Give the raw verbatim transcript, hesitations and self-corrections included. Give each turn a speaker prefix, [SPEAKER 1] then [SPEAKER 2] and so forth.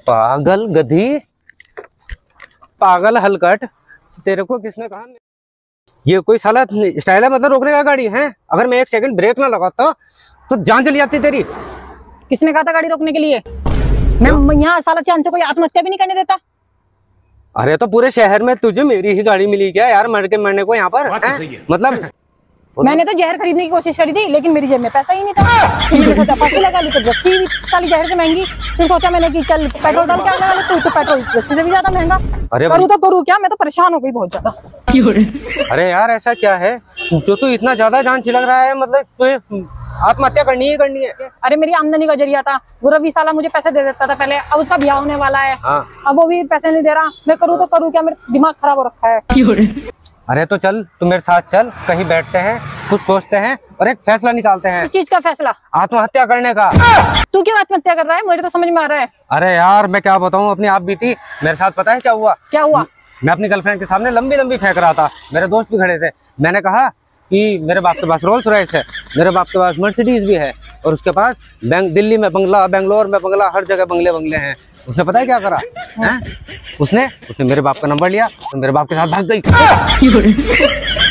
[SPEAKER 1] पागल गधी, पागल हलकट, तेरे को किसने कहा? ये कोई साला स्टाइल है मतलब रोकने का गाड़ी है? अगर मैं एक सेकंड ब्रेक ना लगाता तो जान चली जाती तेरी।
[SPEAKER 2] किसने कहा था गाड़ी रोकने के लिए? मैं यहाँ साला चांद से कोई आत्महत्या भी नहीं करने देता।
[SPEAKER 1] अरे तो पूरे शहर में तुझे मेरी ही गाड़ी मिली क्या यार मर के मरने को यहाँ पर? मतलब
[SPEAKER 2] मैंने तो जहर खरीदने की कोशिश करी थी लेकिन मेरी जेब में पैसा ही नहीं था। तो मैंने सोचा फांसी लगा ली, तो रस्सी साली जहर से महंगी। फिर सोचा मैंने कि चल पेट्रोल डाल के आने वाले, तो, तो पेट्रोल रस्सी से भी ज्यादा महंगा।
[SPEAKER 1] अरे
[SPEAKER 2] करूँ तो करूँ क्या, मैं तो परेशान हो गई बहुत ज्यादा।
[SPEAKER 1] अरे यार ऐसा क्या है जो तू इतना ज्यादा जान छिलक रहा है? मतलब तुझे आत्महत्या करनी ही करनी है?
[SPEAKER 2] अरे मेरी आमदनी का जरिया था वो, रवि साला मुझे पैसे दे देता था पहले, अब उसका ब्याह होने वाला है।
[SPEAKER 1] हाँ।
[SPEAKER 2] अब वो भी पैसे नहीं दे रहा, मैं करूँ तो करूँ क्या, मेरा दिमाग खराब हो रखा है।
[SPEAKER 1] अरे तो चल तू मेरे साथ चल, कहीं बैठते हैं, कुछ सोचते हैं और एक फैसला निकालते हैं।
[SPEAKER 2] इस चीज का फैसला?
[SPEAKER 1] आत्महत्या करने का।
[SPEAKER 2] तू क्यों आत्महत्या कर रहा है? मुझे तो समझ में आ रहा है।
[SPEAKER 1] अरे यार मैं क्या बताऊं, अपनी आप बीती मेरे साथ। पता है क्या हुआ?
[SPEAKER 2] क्या हुआ?
[SPEAKER 1] मैं अपनी गर्लफ्रेंड के सामने लंबी लंबी फेंक रहा था, मेरे दोस्त भी खड़े थे। मैंने कहा कि मेरे बाप के पास रोल्स रॉयस है, मेरे बाप के पास मर्सिडीज भी है, और उसके पास बैंक दिल्ली में बंगला, बेंगलोर में बंगला, हर जगह बंगले बंगले हैं। उसने पता है क्या करा? हैं? उसने उसने मेरे बाप का नंबर लिया तो मेरे बाप के साथ भाग गई।